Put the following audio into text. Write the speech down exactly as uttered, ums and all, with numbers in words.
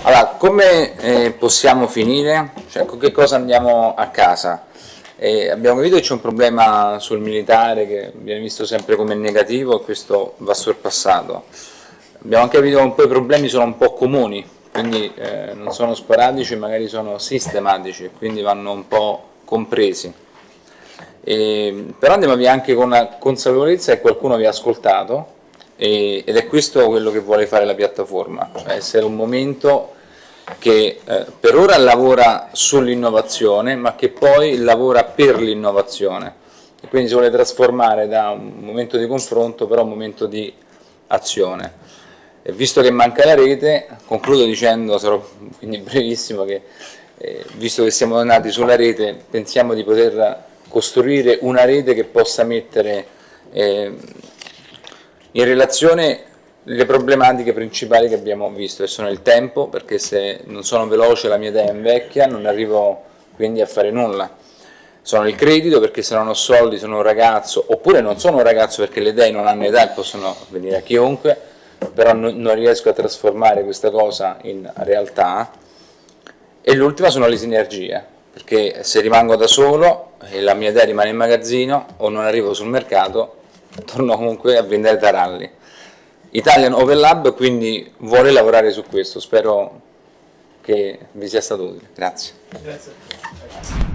Allora, come eh, possiamo finire? Cioè, con che cosa andiamo a casa? Eh, abbiamo capito che c'è un problema sul militare che viene visto sempre come negativo e questo va sorpassato. Abbiamo anche capito che un po' i problemi sono un po' comuni, quindi eh, non sono sporadici, magari sono sistematici e quindi vanno un po' compresi. E, però andiamo via anche con la consapevolezza che qualcuno vi ha ascoltato e, ed è questo quello che vuole fare la piattaforma, cioè essere un momento che eh, per ora lavora sull'innovazione ma che poi lavora per l'innovazione e quindi si vuole trasformare da un momento di confronto però a un momento di azione. E visto che manca la rete, concludo dicendo, sarò quindi brevissimo, che eh, visto che siamo nati sulla rete pensiamo di poter costruire una rete che possa mettere eh, in relazione le problematiche principali che abbiamo visto, che sono il tempo, perché se non sono veloce la mia idea invecchia, non arrivo quindi a fare nulla. Sono il credito, perché se non ho soldi sono un ragazzo, oppure non sono un ragazzo perché le idee non hanno età e possono venire a chiunque, però non, non riesco a trasformare questa cosa in realtà. E l'ultima sono le sinergie, perché se rimango da solo e la mia idea rimane in magazzino o non arrivo sul mercato, torno comunque a vendere taralli. Italian Open Lab quindi vuole lavorare su questo, spero che vi sia stato utile. Grazie. Grazie.